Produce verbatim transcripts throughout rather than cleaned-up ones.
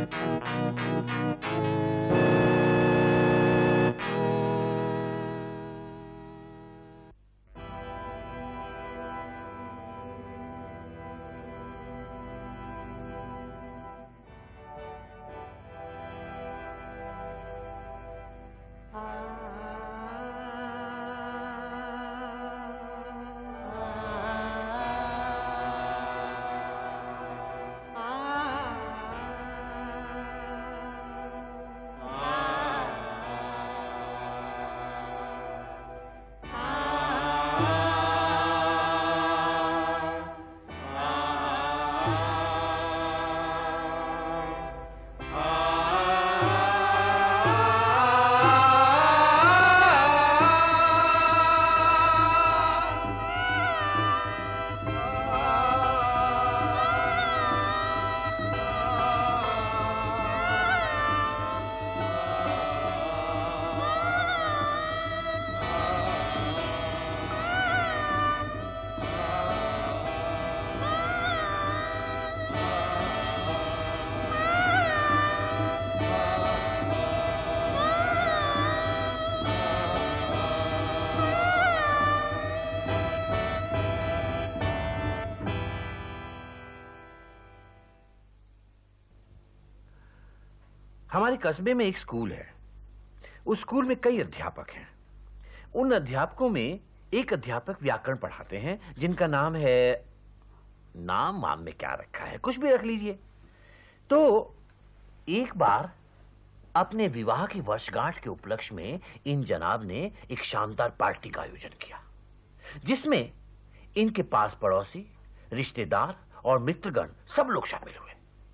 हमारे कस्बे में एक स्कूल है। उस स्कूल में कई अध्यापक हैं। उन अध्यापकों में एक अध्यापक व्याकरण पढ़ाते हैं जिनका नाम है, नाम नाम में क्या रखा है, कुछ भी रख लीजिए। तो एक बार अपने विवाह की वर्षगांठ के उपलक्ष्य में इन जनाब ने एक शानदार पार्टी का आयोजन किया, जिसमें इनके पास पड़ोसी, रिश्तेदार और मित्रगण सब लोग शामिल हुए।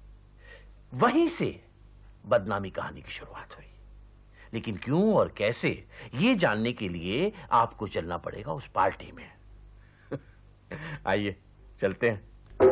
वहीं से बदनामी कहानी की शुरुआत हुई। लेकिन क्यों और कैसे, ये जानने के लिए आपको चलना पड़ेगा उस पार्टी में। आइए चलते हैं।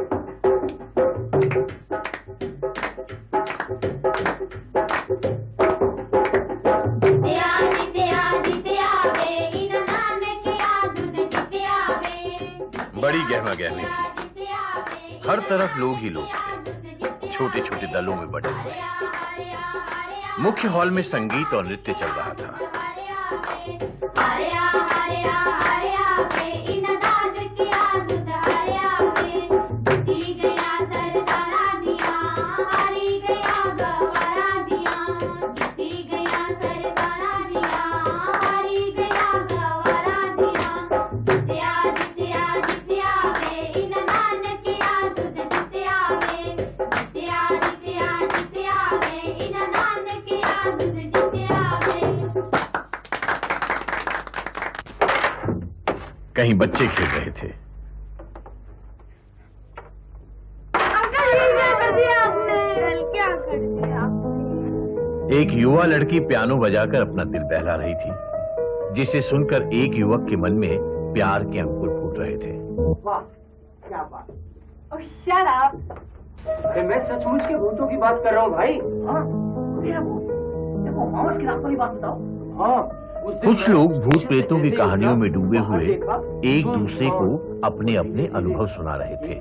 बड़ी गहमा गहमी थी। हर तरफ लोग ही लोग थे, छोटे छोटे दलों में बटे हुए। मुख्य हॉल में संगीत और नृत्य चल रहा था। कहीं बच्चे खेल रहे थे। एक युवा लड़की पियानो बजाकर अपना दिल बहला रही थी, जिसे सुनकर एक युवक के मन में प्यार के अंकुर फूट रहे थे। वाह क्या बात। oh, shut up. अरे मैं सचमुच के भूतों की बात कर रहा हूँ भाई। हाँ, देखो मामस की नाक वाली बात बताओ। हाँ, कुछ लोग भूत प्रेतों की कहानियों में डूबे हुए एक दूसरे को अपने अपने अनुभव सुना रहे थे,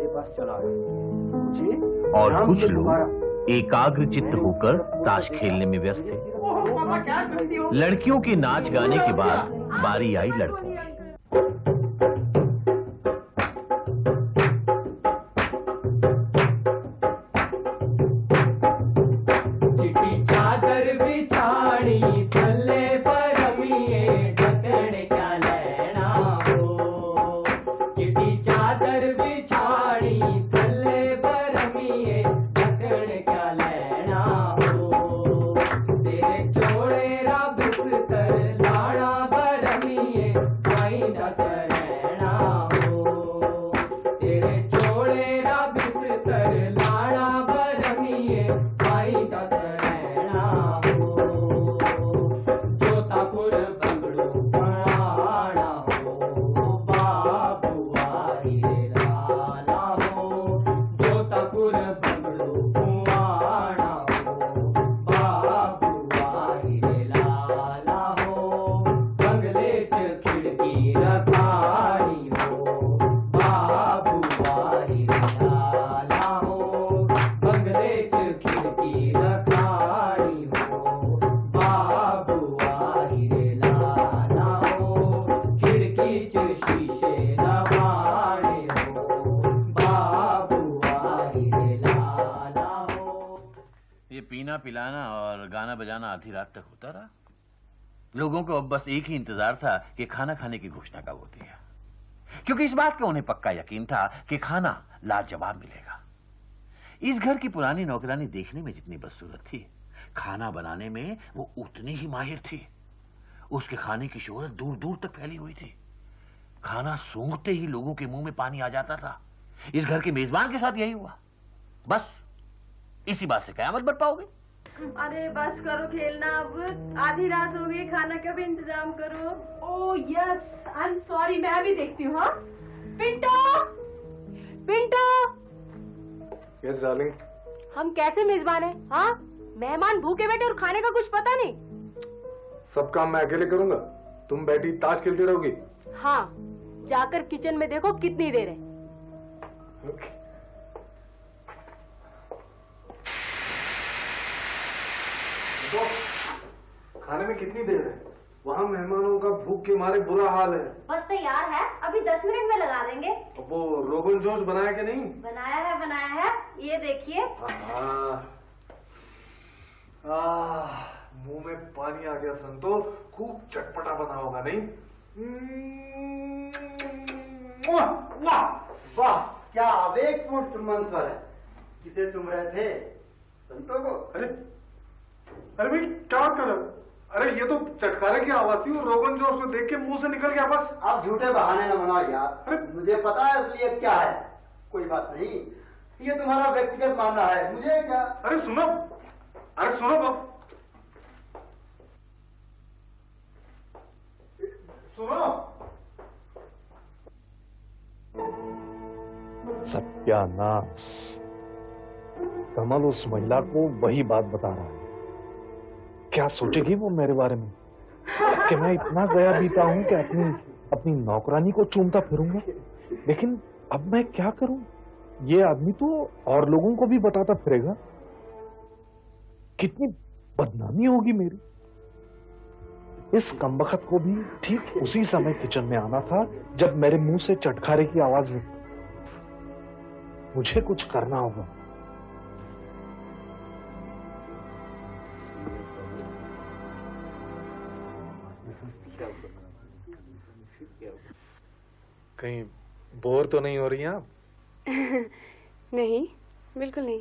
और कुछ लोग एकाग्र चित्त होकर ताश खेलने में व्यस्त थे। लड़कियों के नाच गाने के बाद बारी आई लड़कों की। रखा बीच शीशे नवाने हो, बाबू आई लाला हो। ये पीना पिलाना और गाना बजाना आधी रात तक होता रहा। लोगों को अब बस एक ही इंतजार था कि खाना खाने की घोषणा कब होती है, क्योंकि इस बात का उन्हें पक्का यकीन था कि खाना लाजवाब मिलेगा। इस घर की पुरानी नौकरानी देखने में जितनी बदसूरत थी, खाना बनाने में वो उतनी ही माहिर थी। उसके खाने की शोहरत दूर दूर तक फैली हुई थी। खाना सूंघते ही लोगों के मुंह में पानी आ जाता था। इस घर के मेजबान के साथ यही हुआ। बस इसी बात से कयामत बढ़ पाओगे। अरे बस करो खेलना, अब आधी रात हो गई, खाना का भी इंतजाम करो। Oh yes, I am sorry, मैं भी देखती हूँ। हाँ पिंटो, पिंटो। Yes darling. हम कैसे मेजबान हैं? हाँ, मेहमान भूखे बैठे और खाने का कुछ पता नहीं। सब काम मैं अकेले करूंगा, तुम बैठी ताश खेलती रहोगी। हाँ, जाकर किचन में देखो कितनी देर है। okay. तो खाने में कितनी देर है? वहाँ मेहमानों का भूख के मारे बुरा हाल है। बस तैयार है, अभी दस मिनट में लगा देंगे। अब वो रोगन जोश बनाया कि नहीं? बनाया है, बनाया है, ये देखिए। मुंह में पानी आ गया संतो, खूब चटपटा बना होगा नहीं? वाह वाह वाह, क्या आवेगपूर्ण चुम्बन स्वर है। किसे चुम रहे थे? संतों को? अरे अरे भाई क्या कर रहे हो? अरे ये तो चटकारे की आवाज थी, रोगन जोश को देख के मुंह से निकल गया बस। आप झूठे बहाने न बनाओ यार। अरे मुझे पता है तो ये क्या है। कोई बात नहीं, ये तुम्हारा व्यक्तिगत मामला है, मुझे क्या। अरे सुनो, अरे सुनो बाप, सुनो। सत्यानाश, कमल उस महिला को वही बात बता रहा है। क्या सोचेगी वो मेरे बारे में कि मैं इतना गया बीता हूं कि अपनी अपनी नौकरानी को चूमता फिरूंगा। लेकिन अब मैं क्या करूं? ये आदमी तो और लोगों को भी बताता फिरेगा। कितनी बदनामी होगी मेरी। इस कमबख्त को भी ठीक उसी समय किचन में आना था जब मेरे मुंह से चटखारे की आवाज निकली। मुझे कुछ करना होगा। कहीं बोर तो नहीं हो रही हैं आप? नहीं, बिल्कुल नहीं।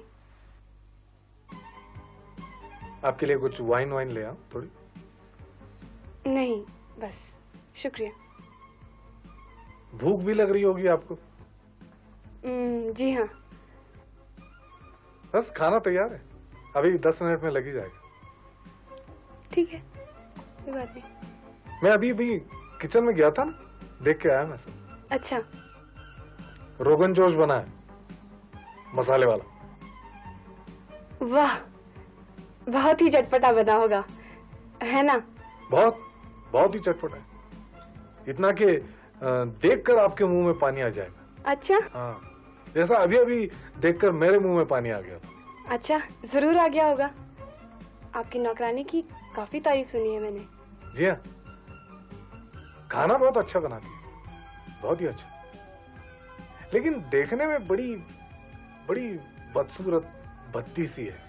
आपके लिए कुछ वाइन वाइन ले आओ थोड़ी? नहीं, बस शुक्रिया। भूख भी लग रही होगी आपको? जी हाँ। बस खाना तैयार है, अभी दस मिनट में लग ही जाएगा। ठीक है, कोई बात नहीं। मैं अभी अभी किचन में गया था ना, देख के आया मैं सब। अच्छा। रोगन जोश बना है, मसाले वाला। वाह, बहुत ही चटपटा बना होगा, है ना? बहुत बहुत ही चटपटा है, इतना कि देखकर आपके मुंह में पानी आ जाएगा। अच्छा। हाँ, जैसा अभी अभी देखकर मेरे मुंह में पानी आ गया था। अच्छा, जरूर आ गया होगा। आपकी नौकरानी की काफी तारीफ सुनी है मैंने। जी हाँ, खाना बहुत अच्छा बनाती है, बहुत ही अच्छा, लेकिन देखने में बड़ी बड़ी बदसूरत भद्दी सी है।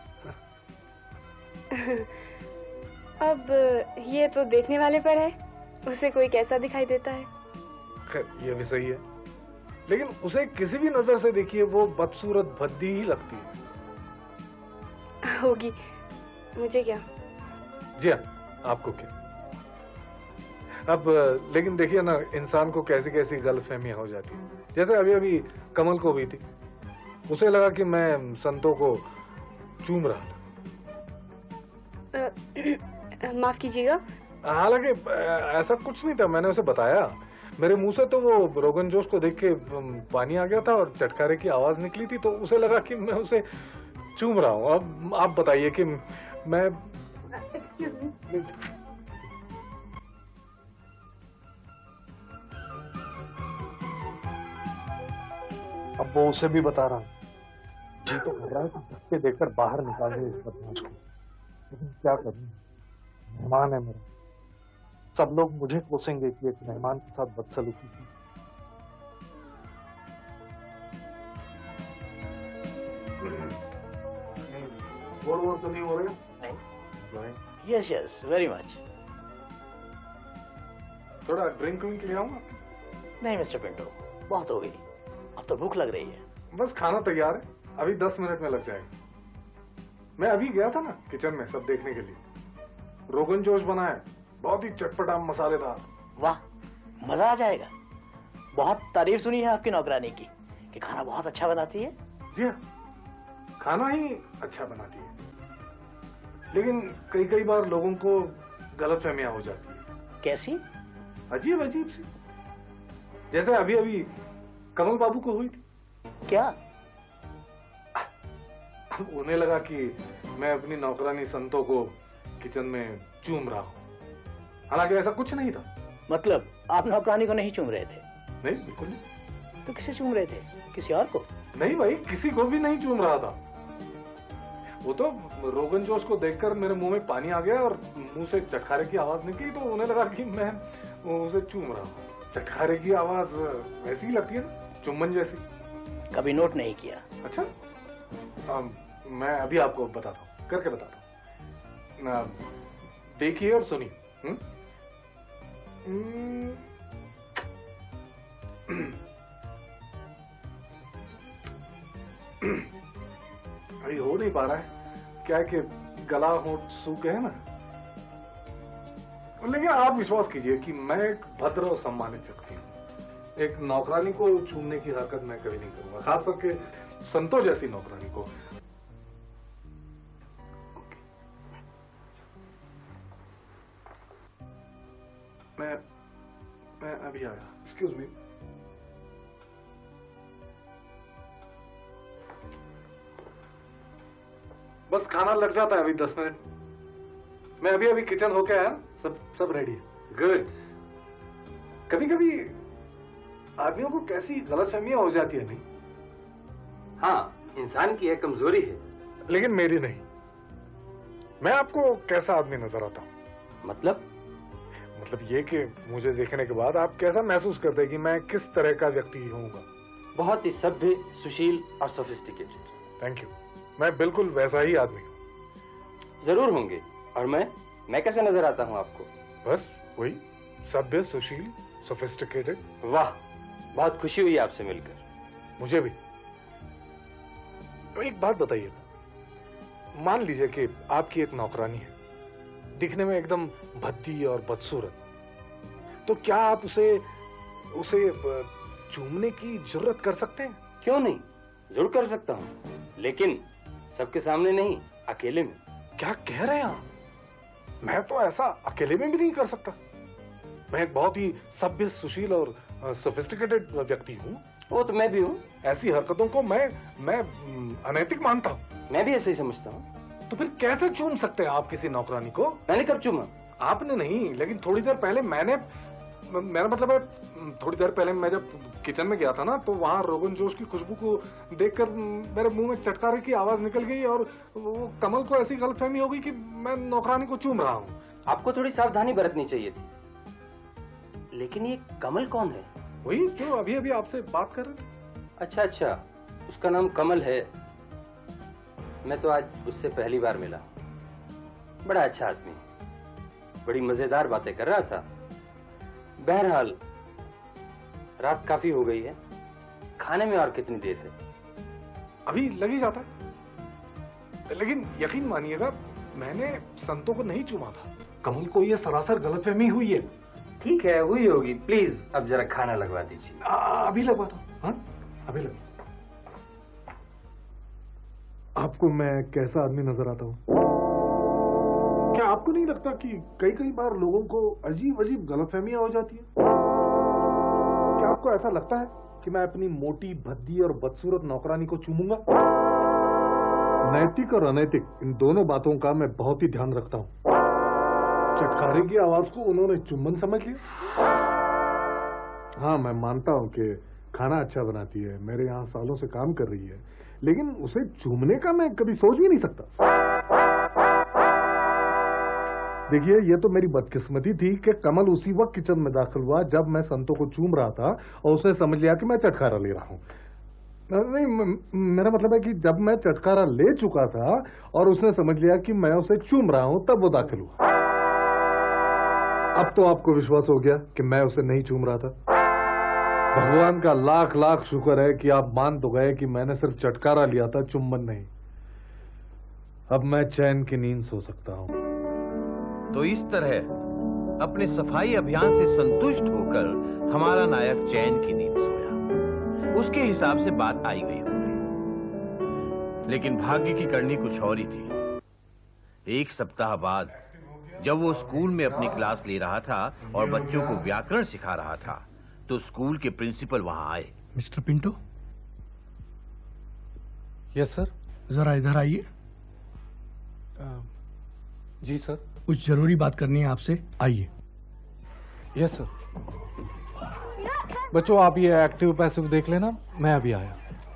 अब ये तो देखने वाले पर है, उसे कोई कैसा दिखाई देता है। खैर ये भी सही है, लेकिन उसे किसी भी नजर से देखिए वो बदसूरत भद्दी ही लगती है। होगी, मुझे क्या। जी हाँ, आपको क्या। अब लेकिन देखिए ना, इंसान को कैसी कैसी गलतफहमियां हो जाती है। जैसे अभी अभी कमल को भी थी, उसे लगा कि मैं संतों को चूम रहा था। माफ कीजिएगा। हालांकि ऐसा कुछ नहीं था, मैंने उसे बताया। मेरे मुंह से तो वो रोगन जोश को देख के पानी आ गया था और चटकारे की आवाज निकली थी, तो उसे लगा कि मैं उसे चूम रहा हूँ। अब आप बताइए कि मैं अब वो उसे भी बता रहा है। जी तो कर रहा है कि धक्के देकर बाहर निकाल दे इस बदमाश को, लेकिन क्या करूं, मेहमान है मेरा, सब लोग मुझे कोसेंगे कि एक मेहमान के साथ बदसलूकी की। बोर बोर तो नहीं हो रहे? नहीं। Yes yes, very much. थोड़ा ड्रिंक विंक ले आऊंगा? नहीं मिस्टर पिंटो, बहुत हो गई, अब तो भूख लग रही है। बस खाना तैयार है, अभी दस मिनट में लग जाएगा। मैं अभी गया था ना किचन में सब देखने के लिए। रोगन जोश बना है, बहुत ही चटपटा मसालेदार। वाह, मजा आ जाएगा। बहुत तारीफ सुनी है आपकी नौकरानी की कि खाना बहुत अच्छा बनाती है। जी हाँ, खाना ही अच्छा बनाती है, लेकिन कई कई बार लोगों को गलतफहमियां हो जाती है। कैसी? अजीब अजीब सी, जैसे अभी अभी कमल बाबू को हुई थी। क्या? उन्हें लगा कि मैं अपनी नौकरानी संतो को किचन में चूम रहा हूं, हालांकि ऐसा कुछ नहीं था। मतलब आप नौकरानी को नहीं चूम रहे थे? नहीं, बिल्कुल नहीं। तो किसे चूम रहे थे? किसी और को? नहीं भाई, किसी को भी नहीं चूम रहा था। वो तो रोगन जोश को देखकर मेरे मुंह में पानी आ गया और मुंह से चटखारे की आवाज निकली, तो उन्हें लगा कि मैं उसे चूम रहा हूँ। चटखारे की आवाज वैसी ही लगती है ना, चुम्बन जैसी। कभी नोट नहीं किया? अच्छा, आ, मैं अभी आपको बताता हूँ, करके बताता हूँ। देखिए और सुनिए। अभी हो नहीं पा रहा है, क्या है कि गला होंठ सूखे है ना। लेकिन आप विश्वास कीजिए कि मैं एक भद्र और सम्मानित व्यक्ति हूँ। एक नौकरानी को छूने की हरकत मैं कभी नहीं करूंगा, खास करके संतो जैसी नौकरानी को। मैं मैं अभी आया। Excuse me. बस खाना लग जाता है अभी दस मिनट। मैं अभी अभी किचन होके आया, सब सब रेडी है। गुड। कभी कभी आदमियों को कैसी गलतफहमियां हो जाती है नहीं? हाँ, इंसान की एक कमजोरी है, लेकिन मेरी नहीं। मैं आपको कैसा आदमी नजर आता हूँ? मतलब मतलब ये कि मुझे देखने के बाद आप कैसा महसूस करते हैं कि मैं किस तरह का व्यक्ति होऊंगा? बहुत ही सभ्य, सुशील और सोफिस्टिकेटेड। Thank you. मैं बिल्कुल वैसा ही आदमी हूँ। जरूर होंगे। और मैं मैं कैसे नजर आता हूँ आपको? बस वही, सभ्य, सुशील, सोफिस्टिकेटेड। वाह, बहुत खुशी हुई आपसे मिलकर। मुझे भी। तो एक बात बताइए, मान लीजिए कि आपकी एक नौकरानी है, दिखने में एकदम भद्दी और बदसूरत, तो क्या आप उसे उसे चूमने की जुर्रत कर सकते हैं? क्यों नहीं, जरूर कर सकता हूँ, लेकिन सबके सामने नहीं, अकेले में। क्या कह रहे हैं आप? मैं तो ऐसा अकेले में भी नहीं कर सकता। मैं एक बहुत ही सभ्य, सुशील और सोफिस्टिकेटेड व्यक्ति हूँ। वो तो मैं भी हूँ। ऐसी हरकतों को मैं मैं अनैतिक मानता हूँ। मैं भी ऐसे ही समझता हूँ। तो फिर कैसे चूम सकते हैं आप किसी नौकरानी को? मैंने कब चूमा? आपने नहीं, लेकिन थोड़ी देर पहले मैंने, मेरा मतलब है थोड़ी देर पहले मैं जब किचन में गया था ना, तो वहाँ रोगन जोश की खुशबू को देखकर मेरे मुंह में चटकारे की आवाज निकल गई और वो कमल को ऐसी गलतफहमी हो गई कि मैं नौकरानी को चूम रहा हूँ। आपको थोड़ी सावधानी बरतनी चाहिए थी। लेकिन ये कमल कौन है? वही जो अभी अभी आपसे बात कर रहे थे। अच्छा अच्छा, उसका नाम कमल है। मैं तो आज उससे पहली बार मिला। बड़ा अच्छा आदमी, बड़ी मजेदार बातें कर रहा था। बहरहाल रात काफी हो गई है, खाने में और कितनी देर है? अभी लग ही जाता है। लेकिन यकीन मानिएगा, मैंने संतों को नहीं चूमा था। कमल को ये सरासर गलतफहमी हुई है। ठीक है, हुई होगी। प्लीज अब जरा खाना लगवा दीजिए। अभी लगवा दो। हाँ, अभी लगवा। आपको मैं कैसा आदमी नजर आता हूँ? क्या आपको नहीं लगता कि कई कई बार लोगों को अजीब अजीब गलतफहमियां हो जाती है? क्या आपको ऐसा लगता है कि मैं अपनी मोटी, भद्दी और बदसूरत नौकरानी को चूमूंगा? नैतिक और अनैतिक, इन दोनों बातों का मैं बहुत ही ध्यान रखता हूँ। चटकारे की आवाज को उन्होंने चुम्बन समझ लिया। हाँ, मैं मानता हूँ कि खाना अच्छा बनाती है, मेरे यहाँ सालों से काम कर रही है, लेकिन उसे चूमने का मैं कभी सोच भी नहीं सकता। देखिए, ये तो मेरी बदकिस्मती थी कि कमल उसी वक्त किचन में दाखिल हुआ जब मैं संतों को चूम रहा था और उसने समझ लिया कि मैं चटकारा ले रहा हूँ। नहीं, मेरा मतलब है कि जब मैं चटकारा ले चुका था और उसने समझ लिया कि मैं उसे चूम रहा हूँ तब वो दाखिल हुआ। अब तो आपको विश्वास हो गया कि मैं उसे नहीं चूम रहा था। भगवान का लाख लाख शुक्र है कि आप मान तो गए कि मैंने सिर्फ चटकारा लिया था, चुम्बन नहीं। अब मैं चैन की नींद सो सकता हूँ। तो इस तरह अपने सफाई अभियान से संतुष्ट होकर हमारा नायक चैन की नींद सोया। उसके हिसाब से बात आई गई होगी, लेकिन भाग्य की करनी कुछ और ही थी। एक सप्ताह बाद जब वो स्कूल में अपनी क्लास ले रहा था और बच्चों को व्याकरण सिखा रहा था, तो स्कूल के प्रिंसिपल वहां आए। मिस्टर पिंटो। Yes sir. जरा इधर आइए। जी सर। कुछ जरूरी बात करनी है आपसे, आइए। Yes sir. बच्चों, आप ये एक्टिव पैसिव देख लेना, मैं अभी आया।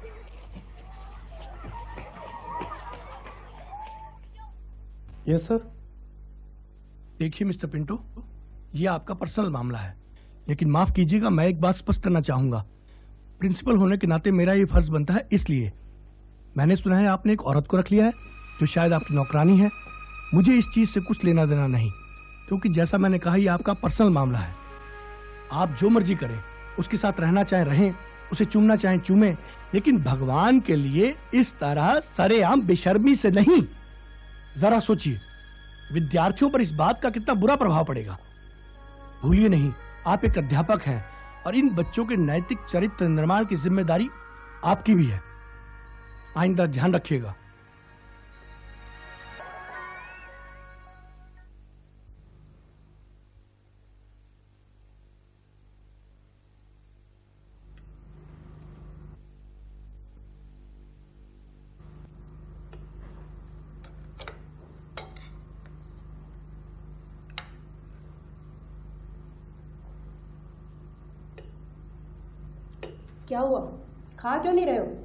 Yes sir. देखिए मिस्टर पिंटो, ये आपका पर्सनल मामला है, लेकिन माफ कीजिएगा, मैं एक बात स्पष्ट करना चाहूंगा। प्रिंसिपल होने के नाते मेरा ये फर्ज बनता है, इसलिए मैंने सुना है आपने एक औरत को रख लिया है जो शायद आपकी नौकरानी है। मुझे इस चीज से कुछ लेना देना नहीं, क्योंकि जैसा मैंने कहा ये आपका पर्सनल मामला है। आप जो मर्जी करें, उसके साथ रहना चाहे रहें, उसे चूमना चाहे चूमें, लेकिन भगवान के लिए इस तरह सरेआम बेशर्मी से नहीं। जरा सोचिए, विद्यार्थियों पर इस बात का कितना बुरा प्रभाव पड़ेगा। भूलिए नहीं, आप एक अध्यापक हैं और इन बच्चों के नैतिक चरित्र निर्माण की जिम्मेदारी आपकी भी है। आइंदा ध्यान रखिएगा। क्या हुआ, खा क्यों नहीं रहे हो?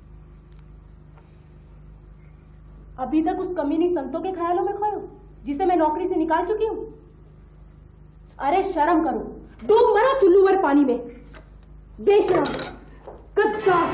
अभी तक उस कमीनी संतों के ख्यालों में खोए हो जिसे मैं नौकरी से निकाल चुकी हूं। अरे शर्म करो, डूब मरो चुल्लू भर पानी में। बेशरम, गद्दार।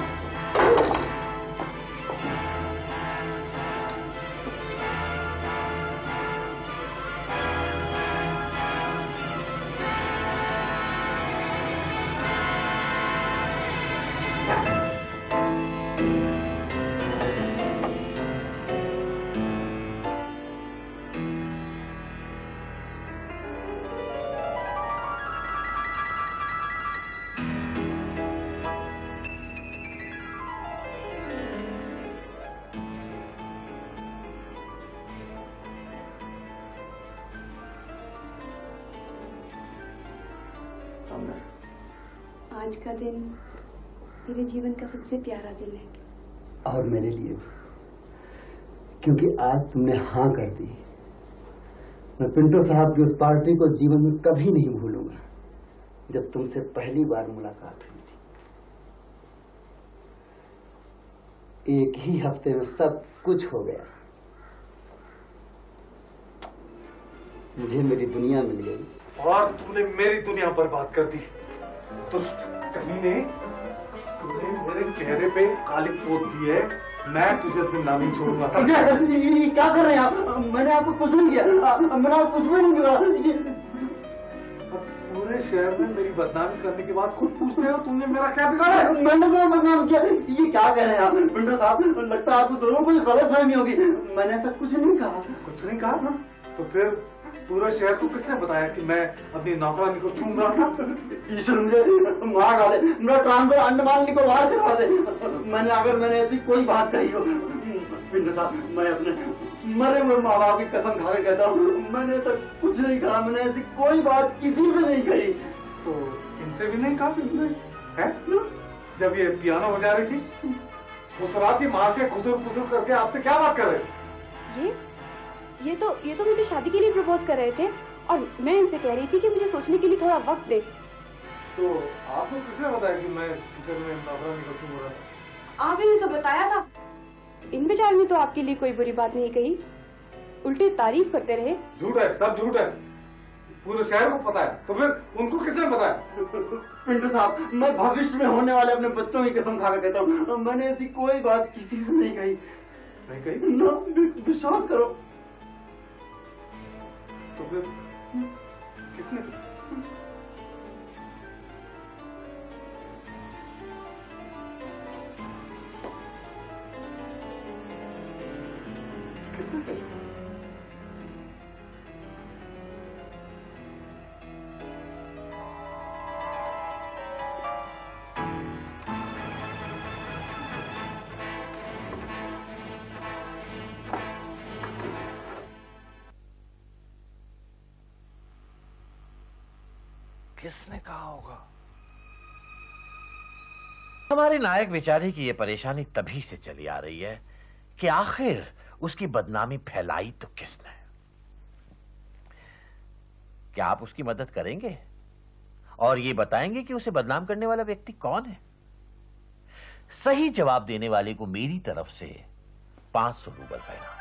आज का दिन मेरे जीवन का सबसे प्यारा दिन है। और मेरे लिए भी, क्योंकि आज तुमने हाँ कर दी। मैं पिंटो साहब की उस पार्टी को जीवन में कभी नहीं भूलूंगा जब तुमसे पहली बार मुलाकात हुई थी। एक ही हफ्ते में सब कुछ हो गया। मुझे मेरी दुनिया मिल गई और तूने मेरी दुनिया बर्बाद कर दी। तो कमीने, तूने मेरे चेहरे पे काली पोत दी है। मैं तुझे जिंदा नहीं छोड़ूंगा। ये क्या कर रहे हैं आप? मैंने आपको कुछ नहीं किया, मैंने आपको कुछ भी नहीं किया। पूरे शहर में मेरी बदनामी करने के बाद खुद पूछ रहे हो तुमने मेरा क्या बिगाड़ा? मैंने तो बदनाम किया। ये क्या कह रहे हैं आप पिंटो साहब? लगता है आपको दोनों को गलतफहमी होगी। मैंने ऐसा कुछ नहीं कहा। कुछ नहीं कहा ना? तो फिर पूरा शहर को किसने बताया कि मैं अपनी नौकरानी को चूम रहा था? ईश्वर मुझे मार डाले, मेरा ट्रांसफर अंडमान निकोबार करवा दे। मैंने अगर मैंने ऐसी कोई बात कही हो, पिंटो साहब, मैं अपने मरे हुए माँ बाप की कसम खा के कहता हूँ, मैंने तो कुछ नहीं कहा। मैंने ऐसी कोई बात किसी से नहीं कही। तो इनसे भी नहीं कहा तुमने? है जब ये पियानो बजा रही थी उस रात की माँ से खुसुर खुसुर करके आपसे क्या बात कर रहे? ये ये तो ये तो मुझे शादी के लिए प्रपोज कर रहे थे और मैं इनसे कह रही थी कि मुझे सोचने के लिए थोड़ा वक्त दे। तो आपको किसने बताया कि मैं किचन में नौकरानी को चूम रहा था? आपने तो बताया था। इन बेचारों ने तो आपके लिए कोई बुरी बात नहीं कही। उल्टे तारीफ करते रहे। झूठ है, सब झूठ है, पूरे शहर को पता है, तो फिर उनको किसने बताया? पिंटू साहब, मैं भविष्य में होने वाले अपने बच्चों की कसम खा कर कहता हूँ, मैंने ऐसी कोई बात किसी से नहीं कही। नहीं कही? ना, विश्वास करो। तो फिर किसने? किसने कही? किसने कहा होगा? हमारे नायक बेचारे की यह परेशानी तभी से चली आ रही है कि आखिर उसकी बदनामी फैलाई तो किसने? क्या आप उसकी मदद करेंगे और ये बताएंगे कि उसे बदनाम करने वाला व्यक्ति कौन है? सही जवाब देने वाले को मेरी तरफ से पांच सौ रूबल का इनाम।